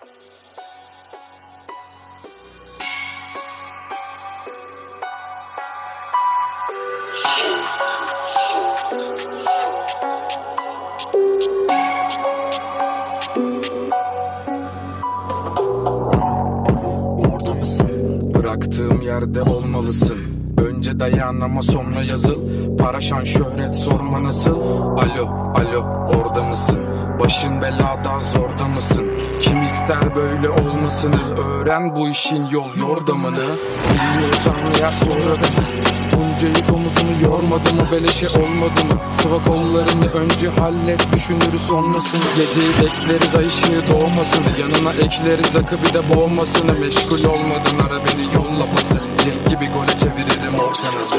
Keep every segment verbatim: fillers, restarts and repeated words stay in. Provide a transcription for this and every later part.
Bıraktığım yerde olmalısın. Önce dayan ama sonra yazıl. Para, şan, şöhret sorma nasıl. Alo, alo, orada mısın? Başın belada, zorda mısın? Kim ister böyle olmasını? Öğren bu işin yol yordamını. Bilmiyorsan eğer sonra beni. Bunca yük omuzunu yormadı mı? Beleşe olmadı mı? Sıva kollarını önce hallet, düşünürüz sonrasını. Geceyi bekleriz ay ışığı doğmasını. Yanına ekleriz akı bir de boğmasını. Meşgul olmadan ara beni yolla pası. Cenk gibi gole çeviririm ortanızı.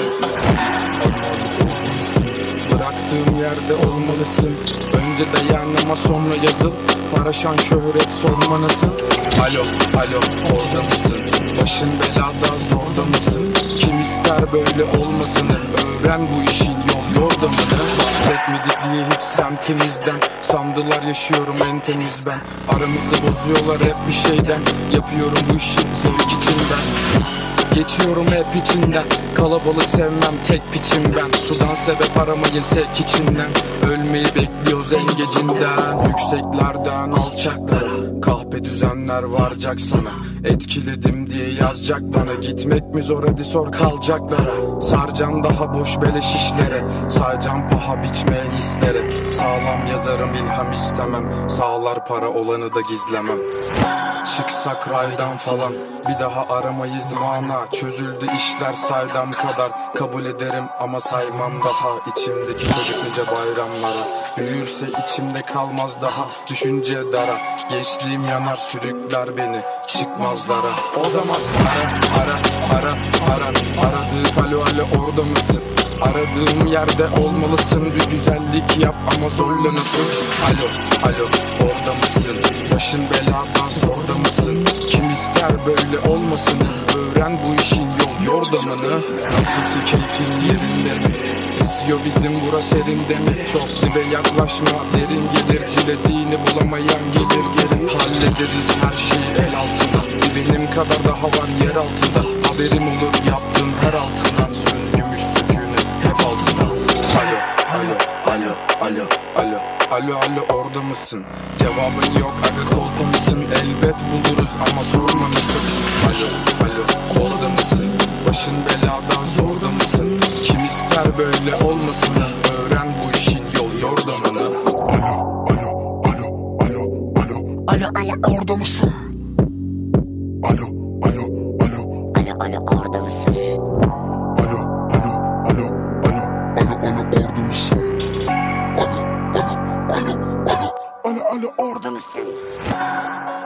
Bıraktığım yerde olmalısın. Önce dayan ama sonra yazıl. Para, şan, şöhret sorma nasıl. Alo, alo, orada mısın? Başın belada, zorda mısın? Kim ister böyle olmasını? Öğren bu işin yol yordamını. Bahsetmedik diye hiç semtimizden. Sandılar yaşıyorum en temiz ben. Aramızı bozuyorlar hep bir şeyden. Yapıyorum bu işi zevk içinden. Geçiyorum hep içinden. Kalabalık sevmem, tek piçim ben. Sudan sebep aramayın sevk içinden. Ölmeyi bekliyoruz en gecinden. Yükseklerden alçaklara kahpe düzenler varacak sana. Etkiledim diye yazacak bana. Gitmek mi zor hadi sor kalacaklara. Sarcan daha boş beleş işlere. Saycan paha bitmeyen hislere. Sağlam yazarım ilham istemem. Sağlar para olanı da gizlemem. Çıksak raydan falan bir daha aramayız mana. Çözüldü işler saydam kadar. Kabul ederim ama saymam daha. İçimdeki çocuk nice bayramlara. Büyürse içimde kalmaz daha. Düşünce dara. Gençliğim yanar sürükler beni çıkmazlara. O zaman ara ara ara ara. Aradığı alo alo orada mısın? Aradığım yerde olmalısın. Bir güzellik yap ama zorlanasın. Alo alo orada mısın? Başın belada, zorda mısın? Kim ister böyle olmasını? Öğren bu işin yol yordamını. Nasılsın, keyfin yerinde mi? Esiyor bizim bura serinde mi? Çok dibe yaklaşma, derin gelir. Dilediğini bulamayan gelir geri. Hallederiz her şeyi el altında. Bir benim kadar daha var yer altında. Haberim olur yaptığın her altından. Söz gümüş sükunet hep altında. Alo alo alo alo alo alo alo orada mısın? Cevabın yok aga kolpa mısın? Elbet buluruz ama sorma nasıl? Alo alo orada mısın? Başın belada, zorda mısın? Kim ister böyle olmasını? Öğren bu işin yol yordamını. Alo alo alo alo alo Alo alo orada mısın? Alo alo alo alo alo orada mısın? Alo alo alo alo alo alo orada mısın? Alo alo alo alo alo alo orada Orada mısın?